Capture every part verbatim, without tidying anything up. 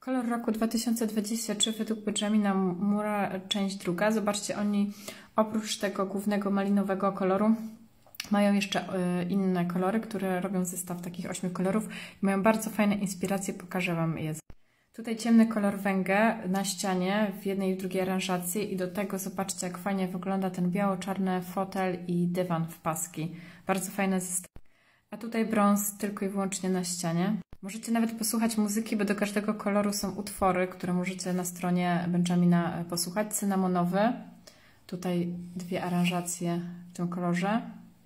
Kolor roku dwa tysiące dwudziesty trzeci według Benjamina Mura, część druga. Zobaczcie, oni oprócz tego głównego malinowego koloru mają jeszcze inne kolory, które robią zestaw takich ośmiu kolorów i mają bardzo fajne inspiracje, pokażę Wam je. Tutaj ciemny kolor węgę na ścianie w jednej i w drugiej aranżacji i do tego zobaczcie, jak fajnie wygląda ten biało-czarny fotel i dywan w paski. Bardzo fajne zestaw. A tutaj brąz tylko i wyłącznie na ścianie. Możecie nawet posłuchać muzyki, bo do każdego koloru są utwory, które możecie na stronie Benjamina posłuchać. Cynamonowy. Tutaj dwie aranżacje w tym kolorze.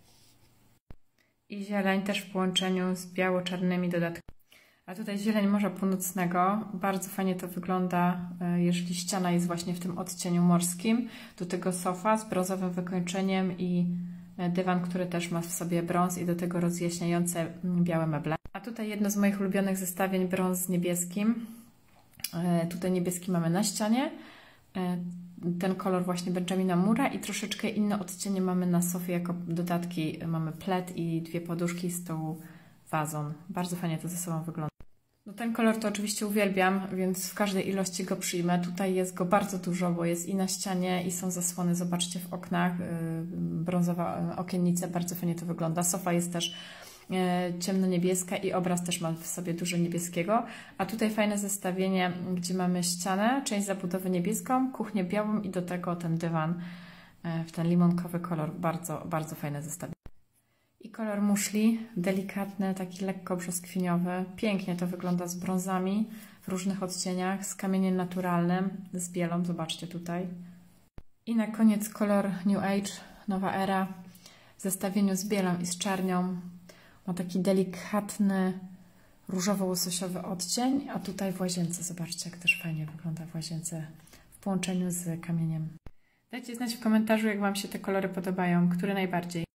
I zieleń też w połączeniu z biało-czarnymi dodatkami. A tutaj zieleń Morza Północnego. Bardzo fajnie to wygląda, jeżeli ściana jest właśnie w tym odcieniu morskim. Do tego sofa z brązowym wykończeniem i dywan, który też ma w sobie brąz i do tego rozjaśniające białe meble. A tutaj jedno z moich ulubionych zestawień, brąz z niebieskim. Tutaj niebieski mamy na ścianie. Ten kolor właśnie Benjamina Mura i troszeczkę inne odcienie mamy na sofie jako dodatki. Mamy pled i dwie poduszki z tą wazon. Bardzo fajnie to ze sobą wygląda. No ten kolor to oczywiście uwielbiam, więc w każdej ilości go przyjmę. Tutaj jest go bardzo dużo, bo jest i na ścianie, i są zasłony, zobaczcie, w oknach. Yy, brązowa okiennice, bardzo fajnie to wygląda. Sofa jest też yy, ciemno-niebieska i obraz też ma w sobie dużo niebieskiego. A tutaj fajne zestawienie, gdzie mamy ścianę, część zabudowy niebieską, kuchnię białą i do tego ten dywan yy, w ten limonkowy kolor. Bardzo, bardzo fajne zestawienie. I kolor muszli, delikatny, taki lekko brzoskwiniowy. Pięknie to wygląda z brązami w różnych odcieniach, z kamieniem naturalnym, z bielą, zobaczcie tutaj. I na koniec kolor New Age, nowa era, w zestawieniu z bielą i z czarnią. Ma taki delikatny, różowo-łososiowy odcień, a tutaj w łazience, zobaczcie, jak też fajnie wygląda w łazience w połączeniu z kamieniem. Dajcie znać w komentarzu, jak Wam się te kolory podobają, które najbardziej.